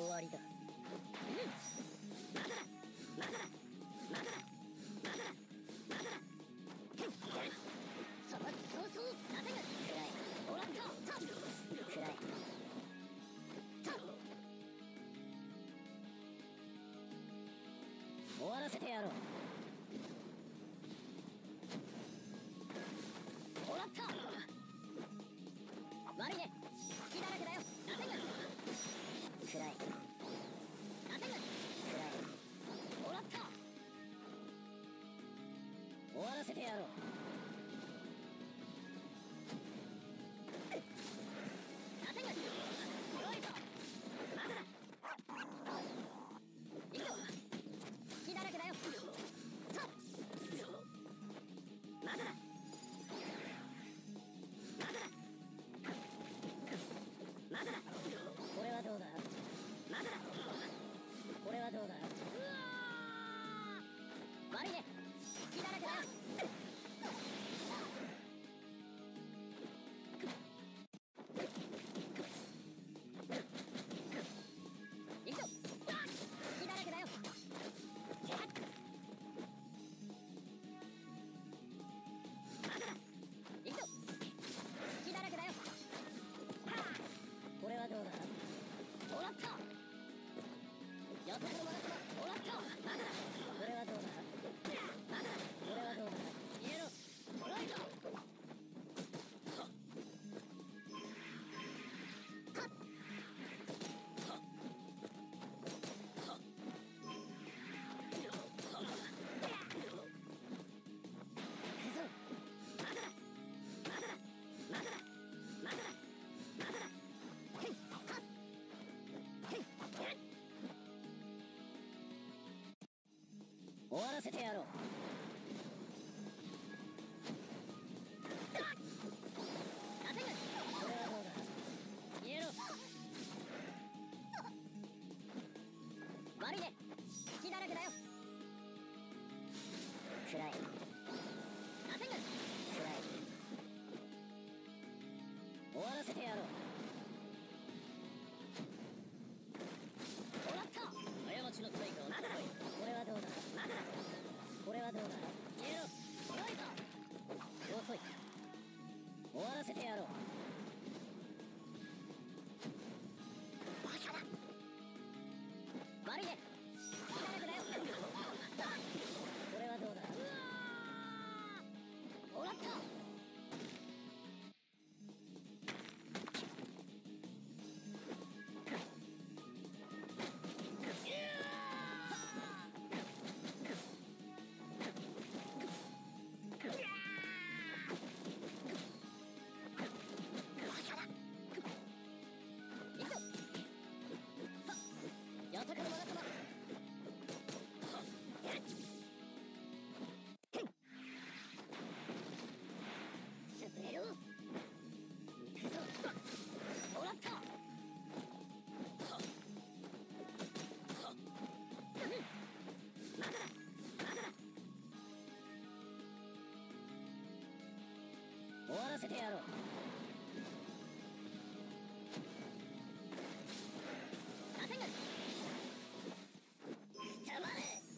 わりだ。さばき早々なぜが暗い。もらった暗い。終わらせてやろう。もらった。悪いね。隙だらけだよ。なぜが暗い。なぜが暗い。もらった。終わらせてやろう。なぜが強いぞ。まだだ。行くぞ。隙だらけだよ。さあまだだ。まだだ。これはどうだ。まだだ。これはどうだ。うわ悪いね。隙だらけだよ。行くぞ。隙だらけだよ。まだだ。行くぞ。隙だらけだよ。これはどうだ。もらった。予測のまなこもらった。まだだ。これはどうだ。まだだ。これはどうだ。消えろ。来いぞ。終わらせてやろう。なぜがこれはどうだ。消えろ。悪いね。隙だらけだよ。暗い。なぜが暗い。終わらせてやろう。もらった。過ちの対価をまだだ。これはどうだ。まだだ。これはどうだ。消えろ。強いぞ。遅い。終わらせてやろう。バカだ。悪いね。隙だらけだよ。これはどうだ。もらった。予測のまなこま。潰れろ。行くぞ。もらった。まだだ。まだだ。終わらせてやろう。なぜが黙れ。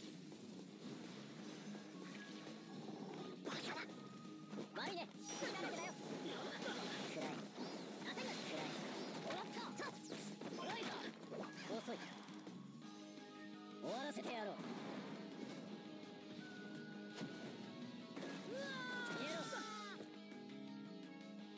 バカだ。悪いね。隙だらけだよ。暗い。なぜが暗い。もらった。強いぞ。遅い。終わらせてやろう。消えろ。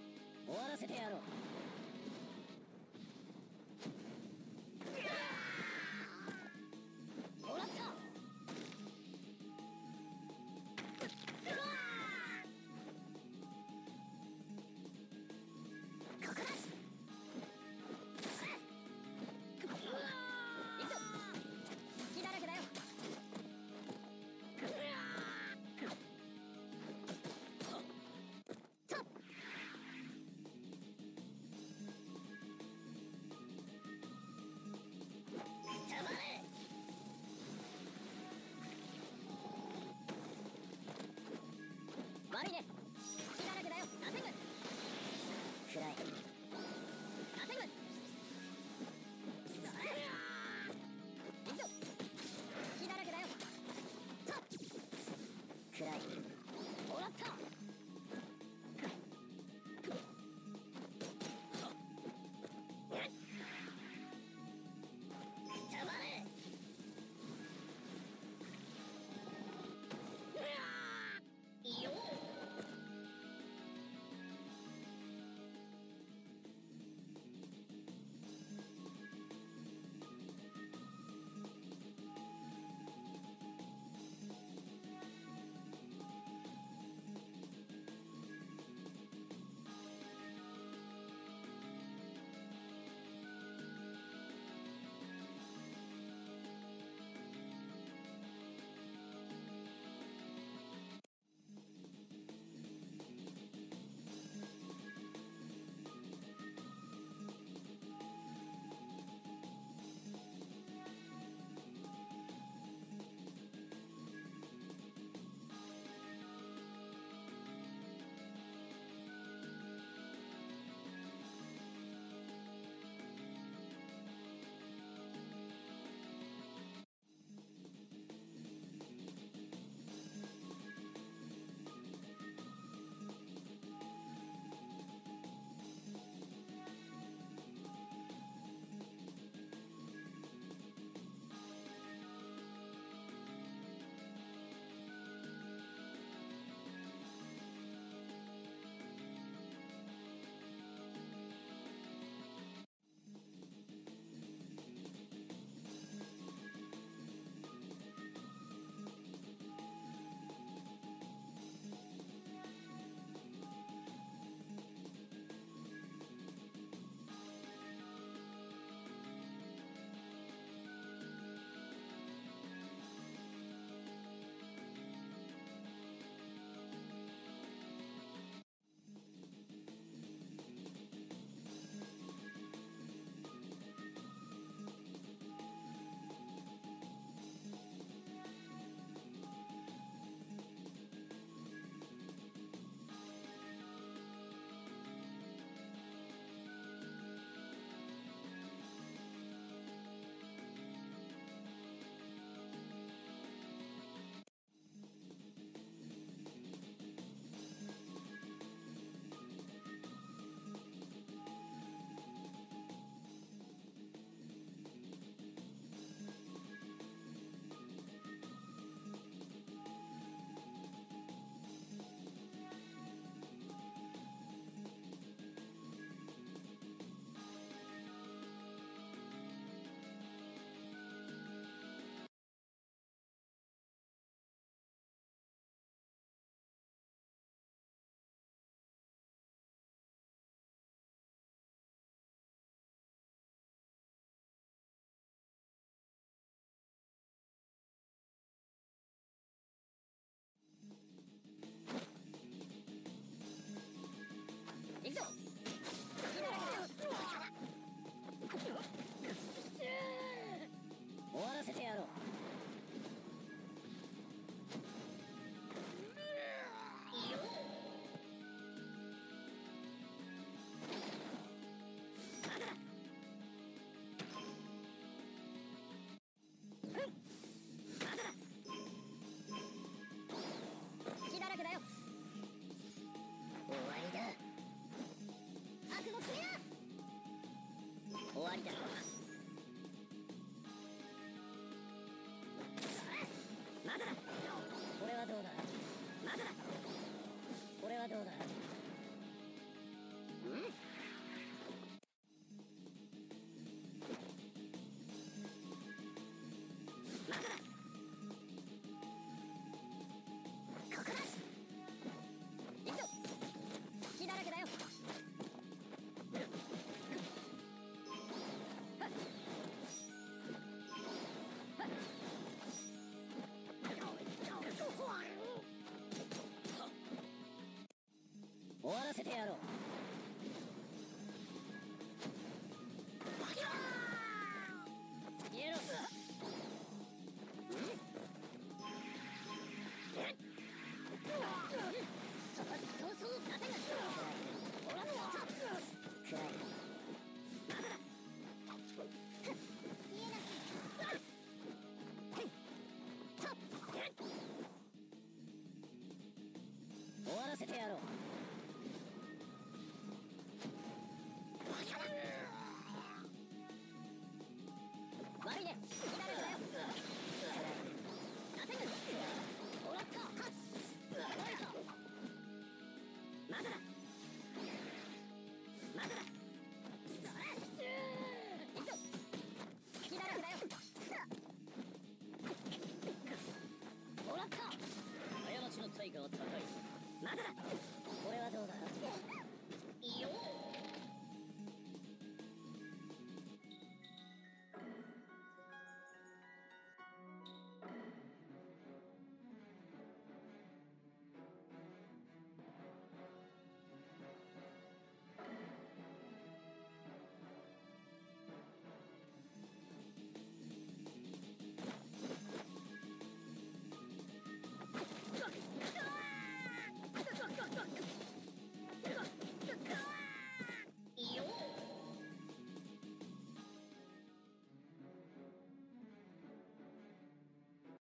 最後を届いまだだ